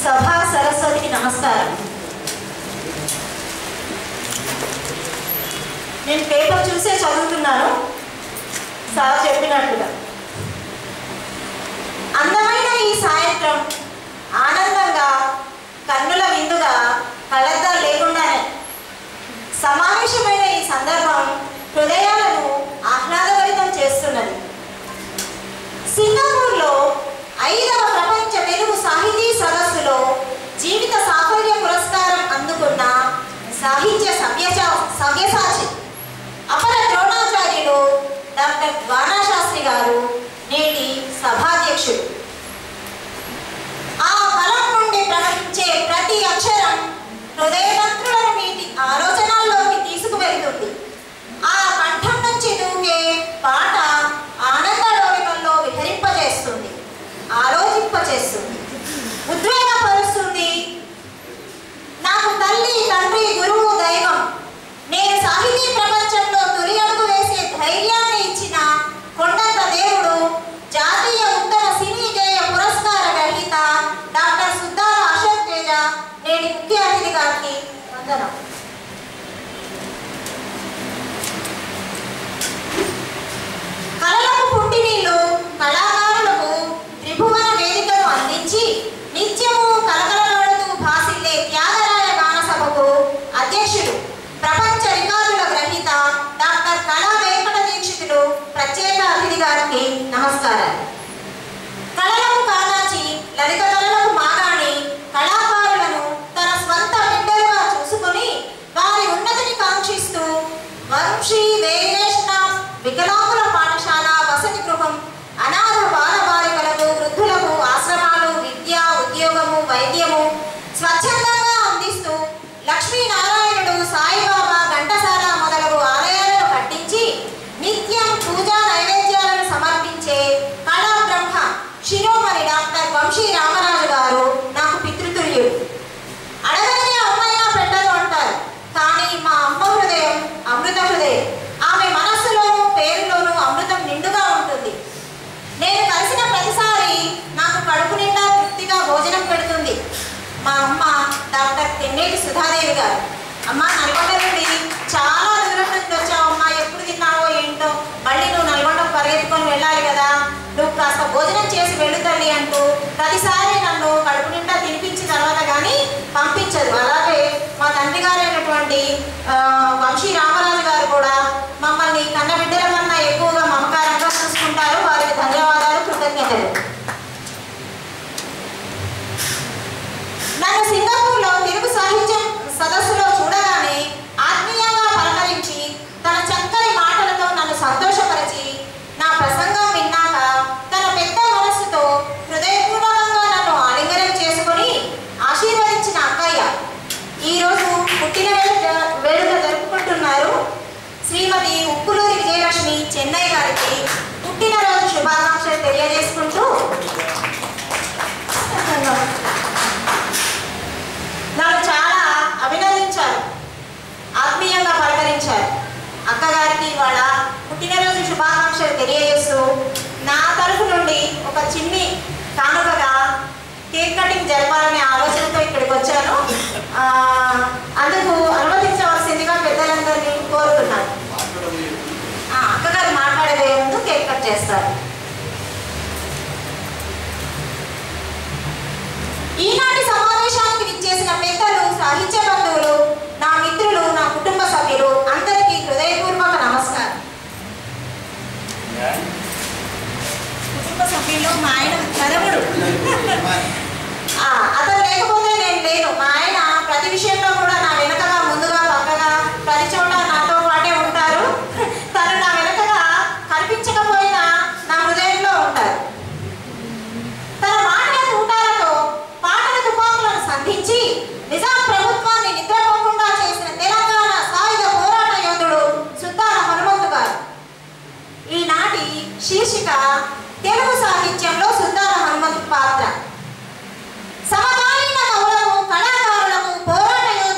సభా సరస్వతికి నమస్కారం. నేను పేపర్ చూసే చదువుతున్నాను సార్ చెప్పినట్టుగా. అందమైన ఈ సాయంత్రం ఆనందంగా కన్నుల విందుగా కలద్దాలు లేకుండానే సమావేశమైన ఈ సందర్భం హృదయాలను ఆహ్లాదభరితం చేస్తున్నది. సింగపూర్లో 5వ ప్రపంచ తెలుగు సాహితీ సదస్సులో జీవిత సాఫల్య పురస్కారం అందుకున్న సాహిత్య సవ్యసాచి అపర ద్రోణాచార్యులు డాక్టర్ ద్వారాశాస్త్రి గారు నేటి సభాధ్యక్షుడు. ఆ కలం నుండి ప్రవహించే ప్రతి అక్షరం హృదయతంత్రులను మీటి ఆలోచనల్లోకి తీసుకువెళ్తుంది. ఆ కంఠం నుంచి దూకే పాట ఆనందలోకంలో విహరింపజేస్తుంది, ఆలోచింపజేస్తుంది, ఉద్వేగపరుస్తుంది. నాకు తల్లి, తండ్రి, గురువు, దైవం. నేను సాహితీ ప్రపంచంలో తొలి అడుగు వేసే ధైర్యాన్ని ఇచ్చిన కొండంత దేవుడు, జాతీయ ఉత్తమ సినీ గేయ పురస్కార గ్రహీత డాక్టర్ సుద్దాల అశోక్ తేజ నేటి ముఖ్య అతిథి గారికి వందనం. కళలకు పుట్టినీళ్ళు కళాకారులకు త్రిభువన వేదికను అందించి నిత్యము కలకలలాడుతూ భాసిల్లే త్యాగరాయ గానసభకు అధ్యక్షుడు, ప్రపంచ రికార్డుల గ్రహీత డాక్టర్ కళా వెంకట దీక్షితులు ప్రత్యేక అతిథి గారికి నమస్కారాలు. కళలకు కానాచి లలిత కళలకు మాగాణి కళాకారులను తన స్వంత బిడ్డలుగా చూసుకుని వారి ఉన్నతిని కాంక్షిస్తూ వంశీ వేయేష్ణ వికలాంగుల పాఠశాల, వసతి గృహం, అనాథ బాలబాలికలకు, వృద్ధులకు ఆశ్రమాలు, విద్య, ఉద్యోగము, వైద్యము స్వచ్ఛందంగా అందిస్తూ లక్ష్మీనారాయణుడు, సాయిబాబా, ఘంటసాల మొదలగు ఆలయాలను కట్టించి నిత్యం పూజా నైవేద్యాలను సమర్పించే కళా బ్రహ్మ శిరోమణి డాక్టర్ వంశీ రామరాజు గారు నాకు పితృతుల్యుడు. అడగని అమ్మైనా పెట్టదు అంటారు, కానీ మా అమ్మ హృదయం అమృత హృదయం. ఆమె మనస్సులోనూ పేరులోనూ అమృతం నిండుగా ఉంటుంది. నేను కలిసిన ప్రతిసారి నాకు కడుపు నిండా తృప్తిగా భోజనం పెడుతుంది మా అమ్మ డాక్టర్ తెన్నేటి సుధాదేవి గారు. అమ్మ, నల్గొండ నుండి చాలా దూరం నుంచి వచ్చావమ్మా, ఎప్పుడు తిన్నావో ఏంటో, మళ్ళీ నువ్వు నల్గొండ పరిగెత్తుకొని వెళ్ళాలి కదా, నువ్వు కాస్త భోజనం చేసి వెళ్ళు తల్లి అంటూ ప్రతిసారి నన్ను కడుపు నిండా తినిపించిన తర్వాత కానీ పంపించదు. అలాగే మా తండ్రి గారైనటువంటి వంశీ రామరాజు గారు కూడా మమ్మల్ని కన్న బిడ్డల కన్నా ఎక్కువగా మమకారంగా చూసుకుంటారు. వారికి ధన్యవాదాలు, కృతజ్ఞతలు. నన్ను సింగపూర్లో తెలుగు సాహిత్యం సదస్సులో చూడగానే ఆత్మీయంగా పలకరించి తన చక్కని మాటలతో నన్ను సంతోషపరిచి నా ప్రసంగం విన్నాక తన పెద్ద మనస్సుతో హృదయపూర్వకంగా నన్ను ఆలింగనం చేసుకుని ఆశీర్వదించిన అక్కయ్య ఈరోజు పుట్టిన వేడుక జరుపుకుంటున్నారు. శ్రీమతి ఉప్పులూరి విజయలక్ష్మి చెన్నై గారికి పుట్టినరోజు శుభాకాంక్షలు తెలియజేసుకుంటూ నన్ను చాలా అభినందించారు, ఆత్మీయంగా పలకరించారు. అక్కగారికి ఇవాళ పుట్టినరోజు శుభాకాంక్షలు తెలియజేస్తూ నా తరఫు నుండి ఒక చిన్ని కానుకగా కేక్ కటింగ్ జరపాలనే ఆలోచనతో ఇక్కడికి వచ్చాను. అందుకు అనుమతించవలసిందిగా పెద్దలందరినీ కోరుతున్నాను. అక్కగారు మాట్లాడబోయే ముందు కేక్ కట్ చేస్తారు. ఈనాటి సమావేశానికి విచ్చేసిన పెద్దలు, సాహిత్య బంధువులు, నా మిత్రులు, నా కుటుంబ సభ్యులు అందరికీ హృదయపూర్వక నమస్కారం. కుటుంబ సభ్యులు మా ఆయన చరవుడు, అతను లేకపోతే నేను లేను. మా ఆయన ప్రతి విషయంలో కూడా నా వెనకగా, ముందుగా, పక్కగా, ప్రతి చోట నాతో పాటే ఉంటారు. తను నా వెనకగా కనిపించకపోయినా నా హృదయంలో ఉంటారు. తన మాటల తూటాలతో పాటల తుపాకులను సంధించి నిజాం ప్రభుత్వాన్ని నిద్రపోకుండా చేసిన తెలంగాణ సాయుధ పోరాట యోధుడు సుద్దాల హనుమంతు గారు. ఈనాటి శీర్షిక తెలుగు సాహిత్యంలో సుద్దాల హనుమంతు పాత్ర. సమకాలీన కవులకు, కళాకారులకు, పోరాట యోధులకు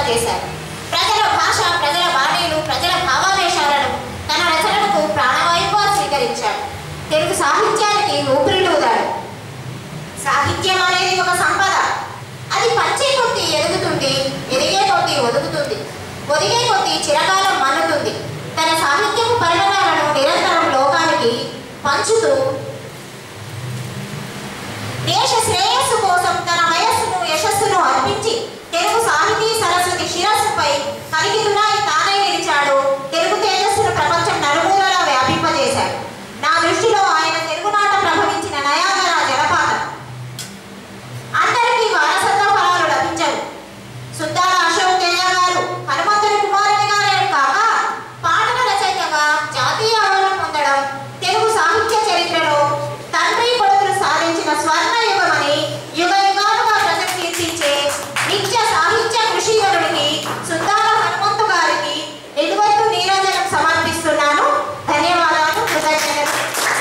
వ్యాపింపజేశారు. ప్రజల భాష, ప్రజల బాణీలు, ప్రజల భావావేశాలను తన రచనలకు ప్రాణవాయువుగా స్వీకరించాడు. తెలుగు సాహిత్యానికి ఊపిరిలూదాడు. సాహిత్యం అనేది ఒక సంపద. అది పంచే కొద్దీ ఎదుగుతుంది, ఎదిగే కొద్దీ ఒదుగుతుంది, ఒదిగే కొద్దీ చిరకాలం మన్నుతుంది. తన సాహిత్యపు పరిణామాలను నిరంతరం లోకానికి పంచుతూ దేశ శ్రేయస్సు కోసం తన వయస్సును, యశస్సును అర్పించి తెలుగు సాహితీ సరస్వతి శిరస్సుపై కలిగిరునాయి తానై నిలిచాడు. తెలుగు తేజస్సును ప్రపంచం నలుమూలలా వ్యాపింపజేశాడు. నా దృష్టిలో ఆయన తెలుగునాట ప్రభవించిన నయాగరా జలపాతం. అందరికీ వారసత్వ ఫలాలు లభించవు. సుద్దాల అశోక్ తేజ గారు హనుమంతుని కుమారునిగా కాక పాటల రచయితగా జాతీయ అవార్డు పొందడం తెలుగు సాహిత్య చరిత్రలో తండ్రి కొడుకులు సాధించిన స్వర్ణ యుగమని యుగ యుగాలుగా ప్రశంసించే నిత్య సాహిత్య కృషివరుడికి సుద్దాల హనుమంతు గారికి నిలువెత్తు నీరాజనం సమర్పిస్తున్నాను. ధన్యవాదాలు, కృతజ్ఞతలు.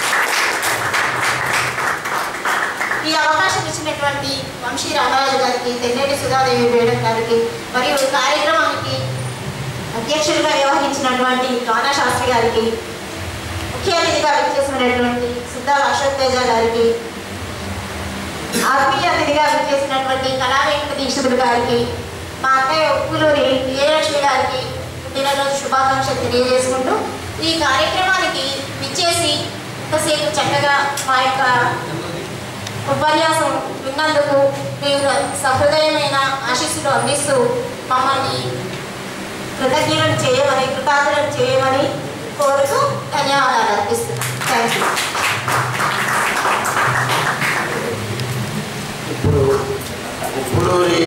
ఈ అవకాశం ఇచ్చినటువంటి వంశీ రామరాజు గారికి, తెన్నేటి సుధాదేవి మేడం గారికి, మరియు ఈ కార్యక్రమానికి అధ్యక్షుడిగా వ్యవహరించినటువంటి గానా శాస్త్రి గారికి, ముఖ్య అతిథిగా విచ్చేసినటువంటి సుద్దాల అశోక్ తేజ గారికి, ఆత్మీయ అతిథిగా విచ్చేసినటువంటి కళా వెంకట దీక్షితుడు గారికి, మా అత్తయ్య ఉప్పులూరి విజయలక్ష్మి గారికి పుట్టినరోజు శుభాకాంక్షలు తెలియజేసుకుంటూ ఈ కార్యక్రమానికి విచ్చేసి ఇంతసేపు చక్కగా మా యొక్క ఉపన్యాసం విన్నందుకు మీరు సహృదయమైన ఆశీస్సులు అందిస్తూ మమ్మల్ని కృతజ్ఞతలు చేయమని, కృతజ్ఞతలు చేయమని కోరుతూ ధన్యవాదాలు అర్పిస్తున్నాను. Thank you. ఇప్పుడు